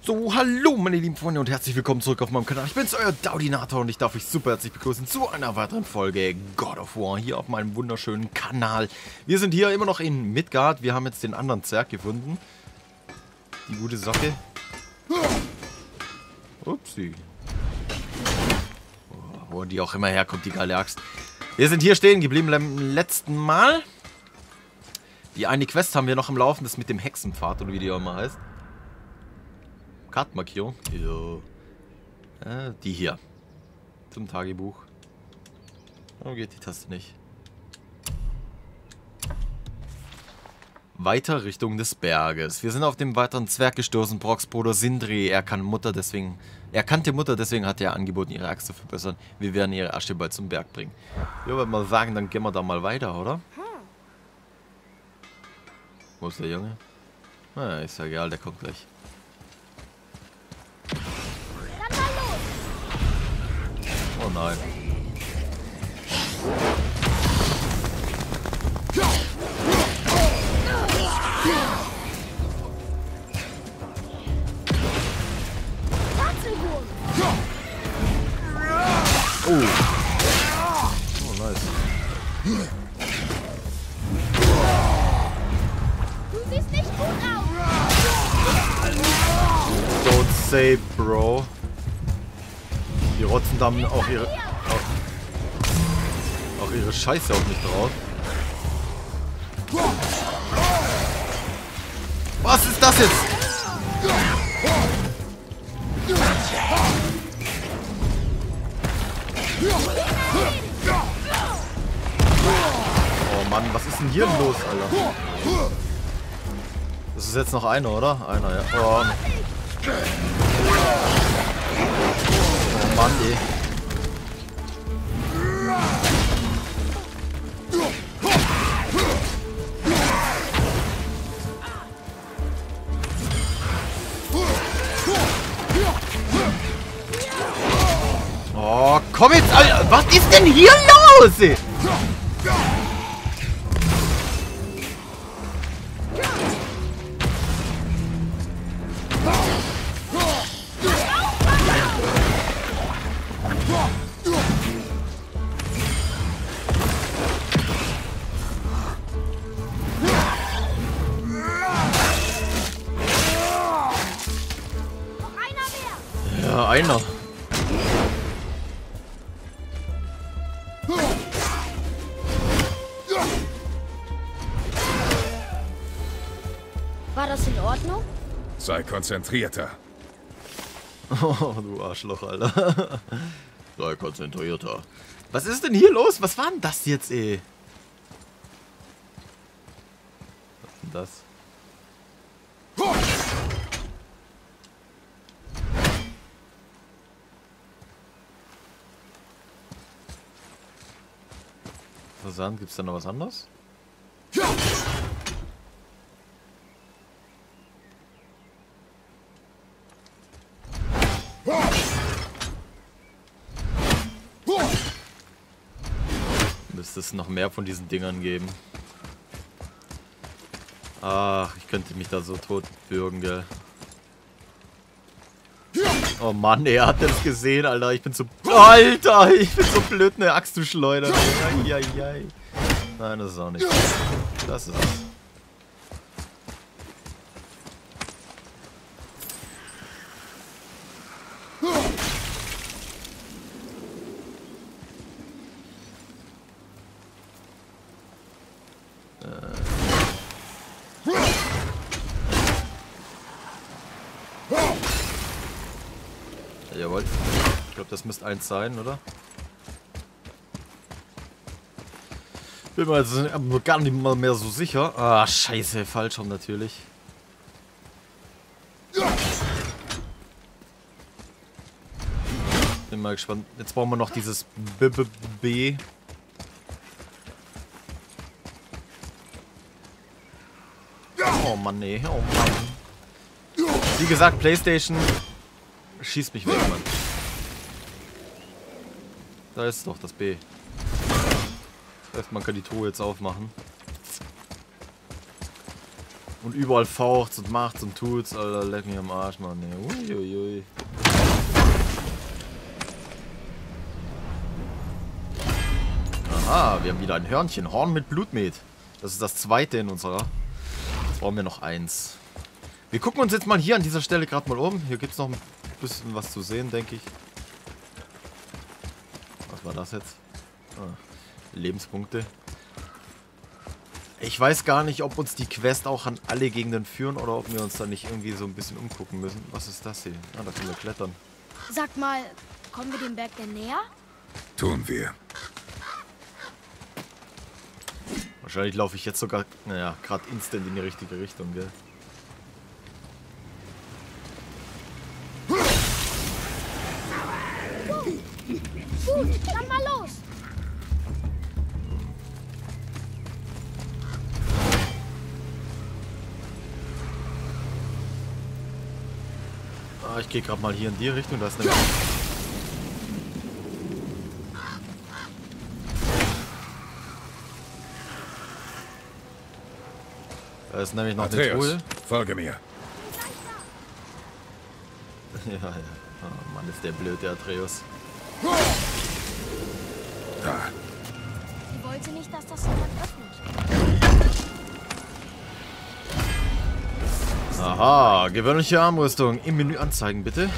So, hallo meine lieben Freunde und herzlich willkommen zurück auf meinem Kanal. Ich bin's, euer Daudinator, und ich darf euch super herzlich begrüßen zu einer weiteren Folge God of War hier auf meinem wunderschönen Kanal. Wir sind hier immer noch in Midgard. Wir haben jetzt den anderen Zwerg gefunden. Die gute Socke. Upsi. Wo die auch immer herkommt, die geile Axt. Wir sind hier stehen geblieben beim letzten Mal. Die eine Quest haben wir noch im Laufen, das mit dem Hexenpfad oder wie die auch immer heißt. Kartenmarkierung. Ja. Die hier. Zum Tagebuch. Warum geht die Taste nicht? Weiter Richtung des Berges. Wir sind auf dem weiteren Zwerg gestoßen, Brocks Bruder Sindri. Er kannte Mutter, deswegen hat er angeboten, ihre Axt zu verbessern. Wir werden ihre Asche bald zum Berg bringen. Ich würde mal sagen, dann gehen wir da mal weiter, oder? Wo ist der Junge? Na, ist ja egal, der kommt gleich. Oh nein. Oh. Oh, nice. Du siehst nicht gut aus. Don't say, Bro. Die rotzen dann auch ihre Scheiße auch nicht drauf. Was ist das jetzt? Oh Mann, was ist denn hier los, Alter? Das ist jetzt noch einer, oder? Einer, ja. Oh Mann, ey. Oh, komm jetzt, Alter. Was ist denn hier los, ey? Ja, einer. War das in Ordnung? Sei konzentrierter. Oh, du Arschloch, Alter. Sei konzentrierter. Was ist denn hier los? Was war denn das jetzt, ey? Was ist denn das? Interessant, gibt's da noch was anderes? Müsste es noch mehr von diesen Dingern geben. Ach, ich könnte mich da so tot bürgen, gell. Oh Mann, er hat das gesehen, Alter. Ich bin so... Alter, ich bin so blöd, eine Axt zu schleudern. Eieiei. Nein, das ist auch nicht. Das ist es. Jawohl. Ich glaube, das müsste eins sein, oder? Bin mir jetzt gar nicht mal mehr so sicher. Ah, scheiße, falsch rum natürlich. Bin mal gespannt. Jetzt brauchen wir noch dieses B. Oh Mann, nee. Oh Mann. Wie gesagt, PlayStation schießt mich weg, Mann. Da ist doch das B. Das heißt, man kann die Truhe jetzt aufmachen. Und überall faucht's und macht's und tut's, Alter. Leck mich am Arsch, Mann. Nee. Uiuiui. Aha, wir haben wieder ein Hörnchen. Horn mit Blutmet. Das ist das zweite in unserer. Jetzt brauchen wir noch eins. Wir gucken uns jetzt mal hier an dieser Stelle gerade mal um. Hier gibt es noch ein bisschen was zu sehen, denke ich. Was war das jetzt? Ah, Lebenspunkte. Ich weiß gar nicht, ob uns die Quest auch an alle Gegenden führen oder ob wir uns da nicht irgendwie so ein bisschen umgucken müssen. Was ist das hier? Ah, da können wir klettern. Sag mal, kommen wir dem Berg denn näher? Tun wir. Wahrscheinlich laufe ich jetzt sogar, naja, gerade instant in die richtige Richtung, gell? Gut, dann mal los. Ah, ich gehe gerade mal hier in die Richtung, da ist nämlich... Da ist nämlich noch eine Truhe. Folge mir. Ja. Oh Mann, ist der blöd, der Atreus. Da. Sie wollte nicht, dass das jemand öffnet. Aha, gewöhnliche Armrüstung. Im Menü anzeigen, bitte.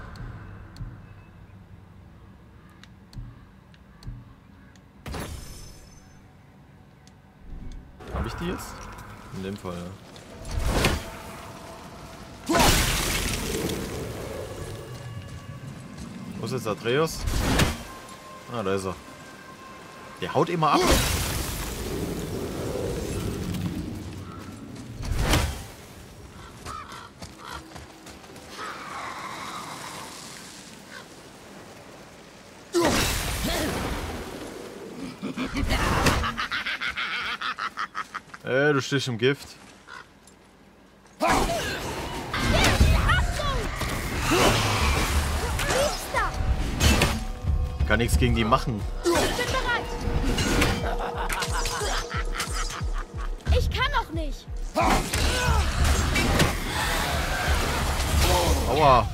Habe ich die jetzt? In dem Fall, ja. Wo ist jetzt Atreus? Ah, da ist er. Der haut immer ab. Du stehst im Gift. Kann nichts gegen die machen. Ich bin bereit. Ich kann noch nicht. Aua.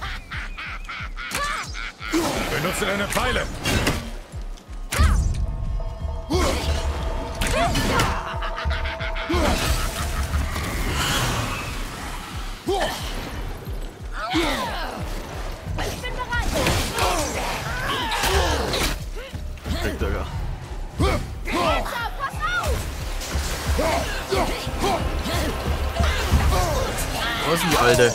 Benutze deine Pfeile. Ich bin bereit. Kriegt er gar. Pass auf! Wo ist denn die Alte?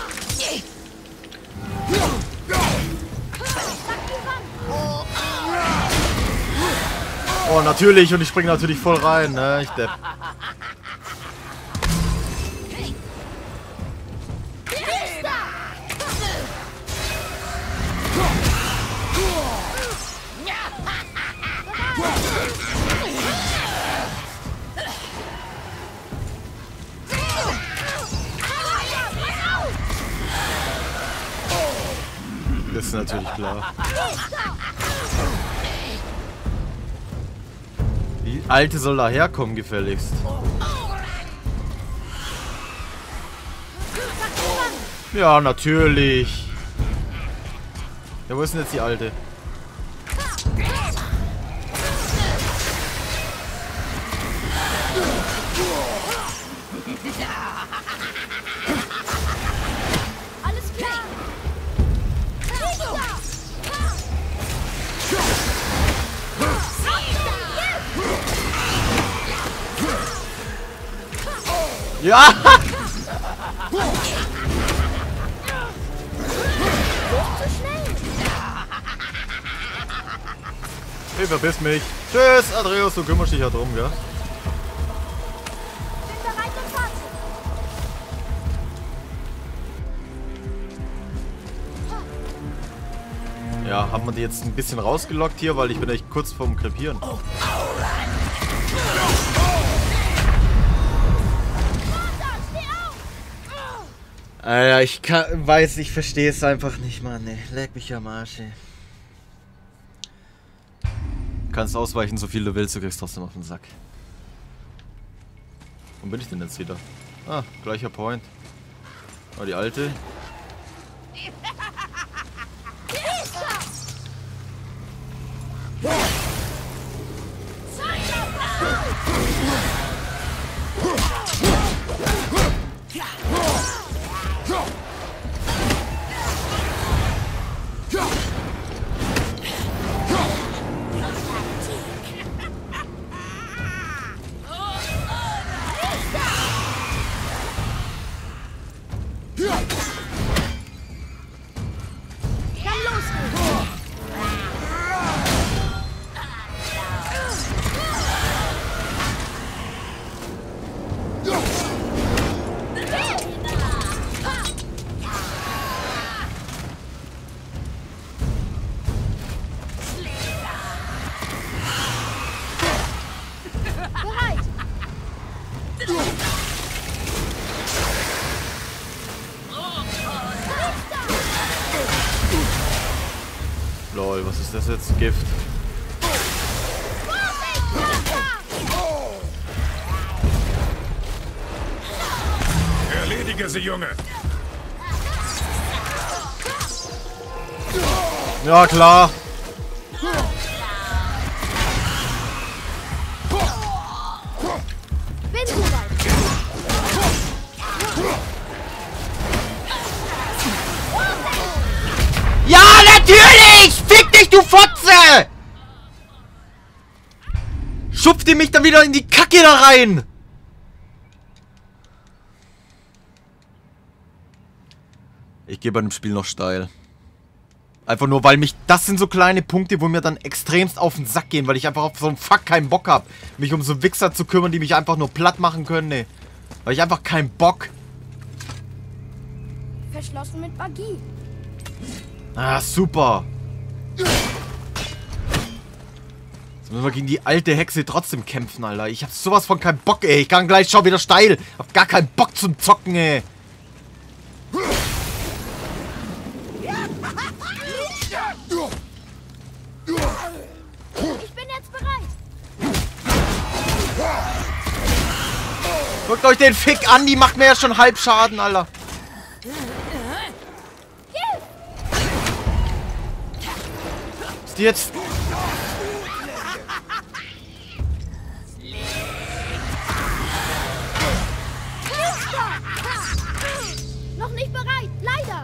Oh, natürlich. Und ich springe natürlich voll rein, ne? Ich depp. Das ist natürlich klar. Die Alte soll da herkommen, gefälligst. Ja, natürlich. Ja, wo ist denn jetzt die Alte? Alles klar. Ja! Hey, verpiss mich. Tschüss, Atreus, du kümmerst dich ja drum, gell? Bin bereit und fertig. Ja, haben wir die jetzt ein bisschen rausgelockt hier, weil ich bin echt kurz vorm Krepieren. Alter, ich weiß, ich verstehe es einfach nicht, Mann. Ey. Leck mich am Arsch, ey. Du kannst ausweichen, so viel du willst, du kriegst trotzdem auf den Sack. Wo bin ich denn jetzt wieder? Ah, gleicher Point. Oh, die alte. Lol, was ist das jetzt? Gift. Erledige sie, Junge. Ja, klar. Bin soweit. Ja, natürlich! Fick dich, du Fotze! Schupft ihr mich dann wieder in die Kacke da rein? Ich gehe bei dem Spiel noch steil. Einfach nur, weil mich... Das sind so kleine Punkte, wo mir dann extremst auf den Sack gehen, weil ich einfach auf so einen Fuck keinen Bock habe, mich um so Wichser zu kümmern, die mich einfach nur platt machen können, ne. Weil ich einfach keinen Bock. Verschlossen mit Magie. Ah, super. Jetzt müssen wir gegen die alte Hexe trotzdem kämpfen, Alter. Ich hab sowas von keinen Bock, ey. Ich kann gleich schon wieder steil. Hab gar keinen Bock zum Zocken, ey. Ich bin jetzt bereit. Guckt euch den Fick an, die macht mir ja schon halb Schaden, Alter. Ist die jetzt... Noch nicht bereit, leider.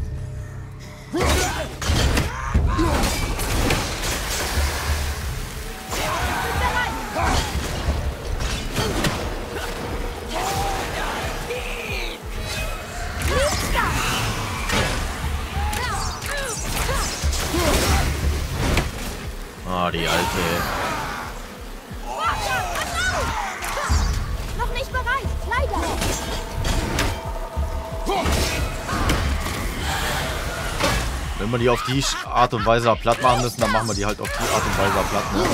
Ah, die alte. Noch nicht bereit, leider. Wenn wir die auf die Art und Weise platt machen müssen, dann machen wir die halt auf die Art und Weise platt, ne?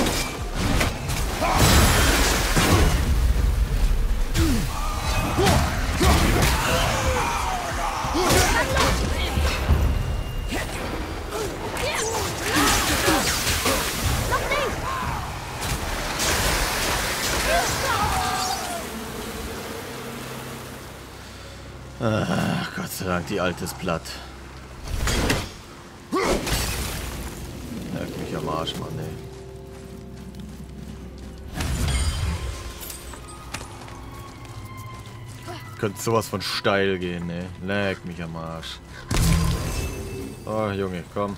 Ach, Gott sei Dank, die alte ist platt. Leck mich am Arsch, Mann, ey. Könnte sowas von steil gehen, ey. Leck mich am Arsch. Oh, Junge, komm.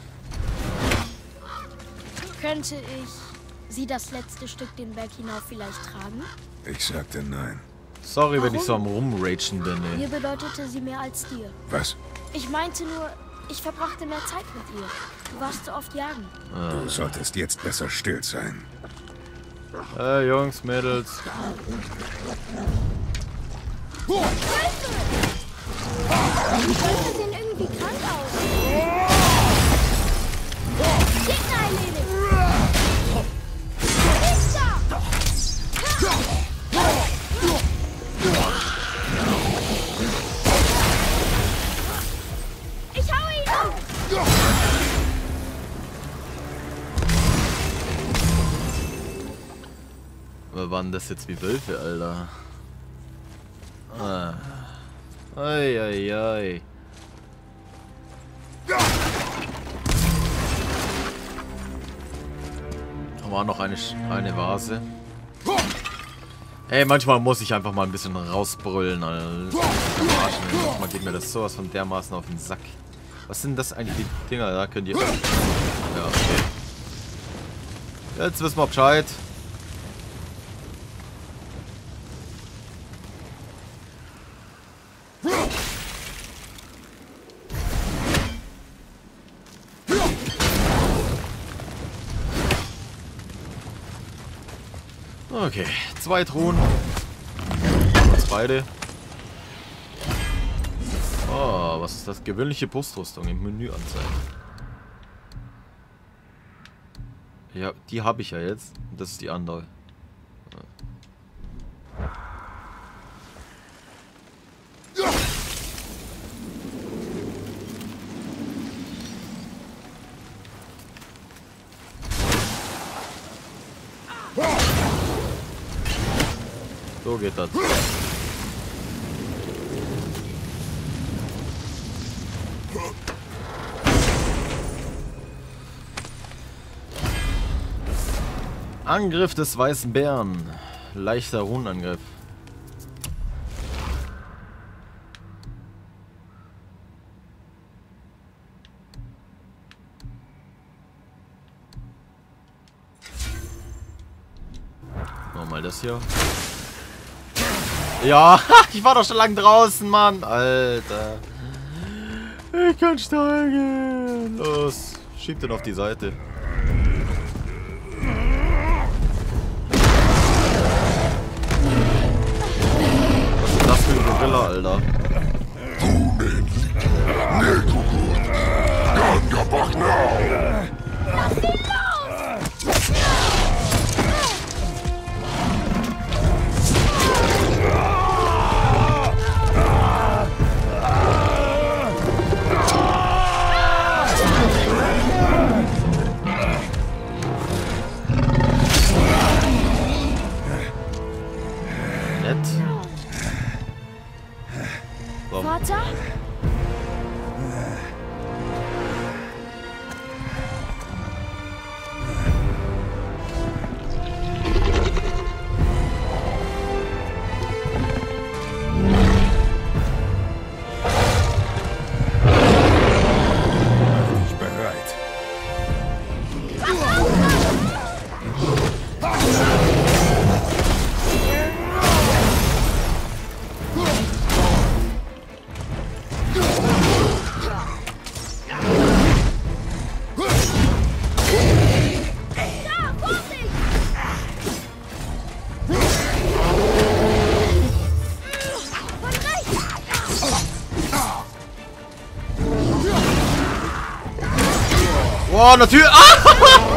Könnte ich Sie das letzte Stück den Berg hinauf vielleicht tragen? Ich sagte nein. Sorry, wenn ich so am Rumragen bin, ey. Mir bedeutete sie mehr als dir. Was? Ich meinte nur, ich verbrachte mehr Zeit mit ihr. Du warst so oft jagen. Du solltest jetzt besser still sein. Jungs, Mädels. Die Leute sehen irgendwie krank aus. Gegner erledigt. Ist da! Ich hau ihn auf! Aber waren das jetzt wie Wölfe, Alter? Eieiei. Da war noch eine Vase. Ey, manchmal muss ich einfach mal ein bisschen rausbrüllen. Manchmal geht mir das sowas von dermaßen auf den Sack. Was sind das eigentlich, die Dinger? Da könnt ihr... Ja, okay. Jetzt wissen wir Bescheid. Okay, 2 Truhen. Uns beide. Oh, was ist das? Gewöhnliche Brustrüstung im Menü anzeigen. Ja, die habe ich ja jetzt. Das ist die andere. So geht das. Angriff des weißen Bären. Leichter Runenangriff. Nochmal das hier. Ja, ich war doch schon lang draußen, Mann. Alter. Ich kann steigen. Los, schieb den auf die Seite. Was ist das für ein Gorilla, Alter? Vater? Ich bin bereit. Oh, natürlich. Ah!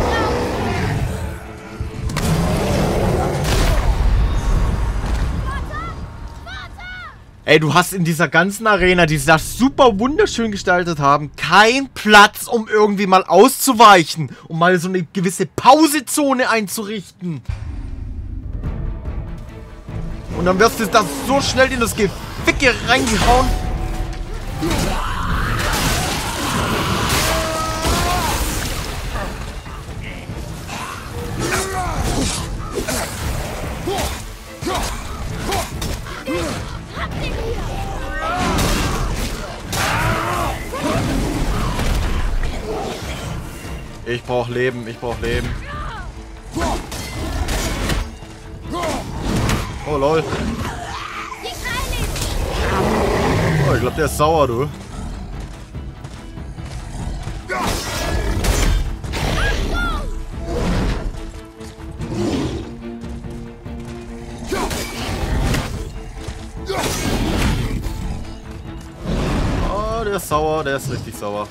Ey, du hast in dieser ganzen Arena, die sie das super wunderschön gestaltet haben, keinen Platz, um irgendwie mal auszuweichen, um mal so eine gewisse Pausezone einzurichten. Und dann wirst du das so schnell in das Geficke reingehauen. Ich brauch Leben, ich brauch Leben. Oh lol. Oh, ich glaub, der ist sauer, du. Oh, der ist sauer, der ist richtig sauer.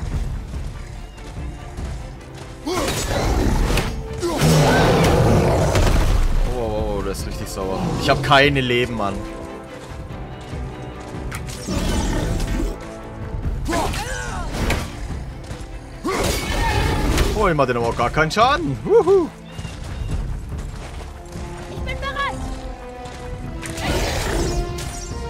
Oh, der ist richtig sauer. Ich habe keine Leben, Mann. Oh, ich mach den aber auch gar keinen Schaden. Wuhu. Ich bin bereit.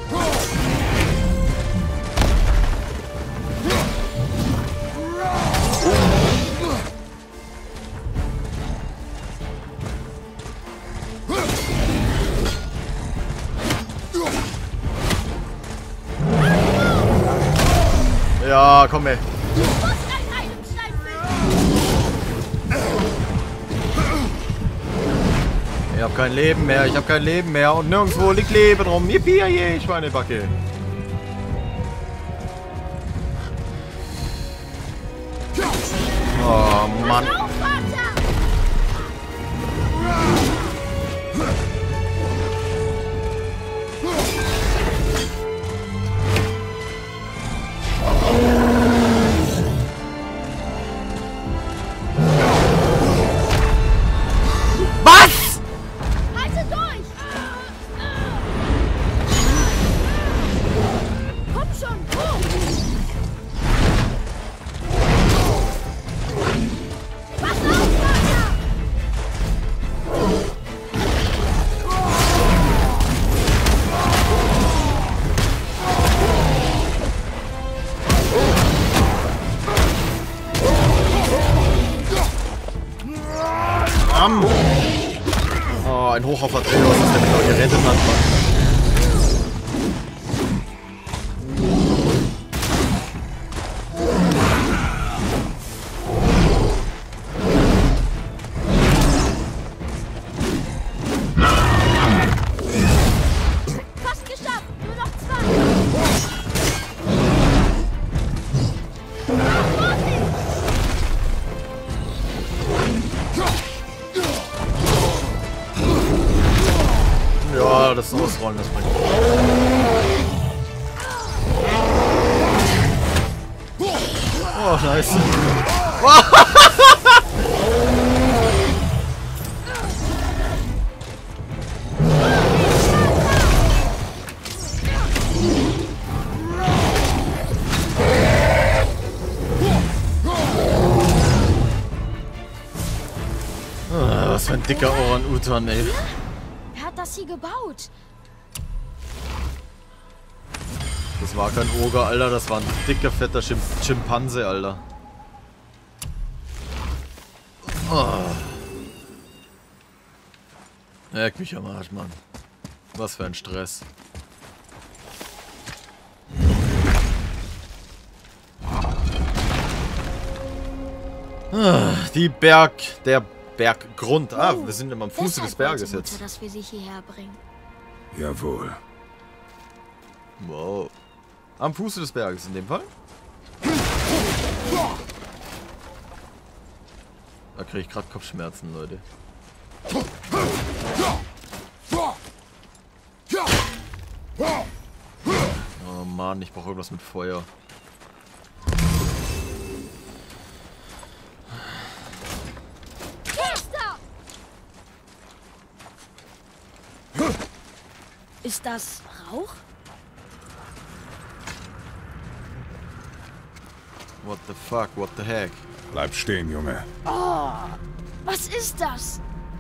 Ja, komm ey. Ich hab kein Leben mehr, ich hab kein Leben mehr und nirgendwo liegt Leben rum. Yippie, je, Schweinebacke. Oh Mann. Was? Halte durch! Komm schon, hoch! Pass auf, Vater! Oh, ein Hoch auf Atreus, dass der mich auch gerettet hat, Mann. Fast geschafft! Nur noch 2! Ja, das Ausrollen, das bringt. Oh, nice. Was für ein dicker Orang-Utan, ey. Wer hat das hier gebaut? Das war kein Oger, Alter, das war ein dicker, fetter Schimpanse, Alter. Oh. Leck mich am Arsch, Mann. Was für ein Stress. Der Berggrund. Ah, wir sind immer am Fuße des Berges wollte Mutter, jetzt. dass wir sie hierher bringen. Jawohl. Wow. Am Fuße des Berges in dem Fall. Da kriege ich gerade Kopfschmerzen, Leute. Oh Mann, ich brauche irgendwas mit Feuer. Ist das Rauch? What the fuck, what the heck? Bleib stehen, Junge. Oh, was ist das?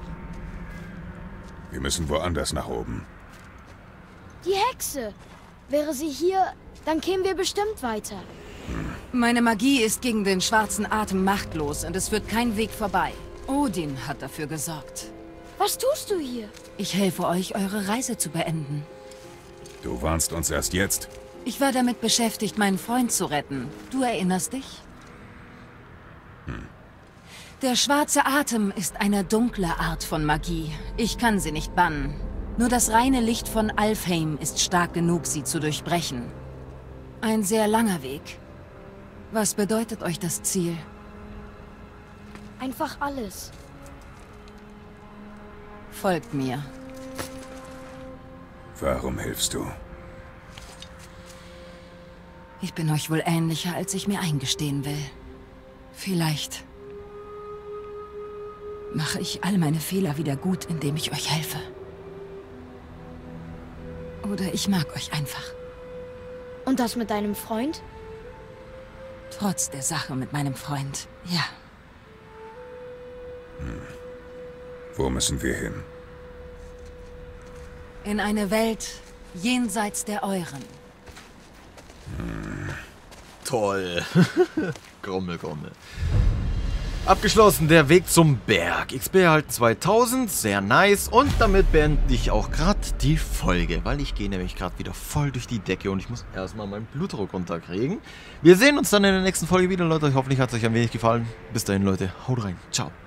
Wir müssen woanders nach oben. Die Hexe. Wäre sie hier, dann kämen wir bestimmt weiter. Meine Magie ist gegen den schwarzen Atem machtlos und es führt kein Weg vorbei. Odin hat dafür gesorgt. Was tust du hier? Ich helfe euch, eure Reise zu beenden. Du warnst uns erst jetzt. Ich war damit beschäftigt, meinen Freund zu retten. Du erinnerst dich? Der schwarze Atem ist eine dunkle Art von Magie. Ich kann sie nicht bannen. Nur das reine Licht von Alfheim ist stark genug, sie zu durchbrechen. Ein sehr langer Weg. Was bedeutet euch das Ziel? Einfach alles. Folgt mir. Warum hilfst du? Ich bin euch wohl ähnlicher, als ich mir eingestehen will. Vielleicht mache ich all meine Fehler wieder gut, indem ich euch helfe. Oder ich mag euch einfach. Und das mit deinem Freund? Trotz der Sache mit meinem Freund, ja. Wo müssen wir hin? In eine Welt jenseits der euren. Toll. Grummel, Grummel. Abgeschlossen, der Weg zum Berg. XP erhalten 2000, sehr nice. Und damit beende ich auch gerade die Folge, weil ich gehe nämlich gerade wieder voll durch die Decke und ich muss erstmal meinen Blutdruck runterkriegen. Wir sehen uns dann in der nächsten Folge wieder, Leute. Hoffentlich hat es euch ein wenig gefallen. Bis dahin, Leute. Haut rein. Ciao.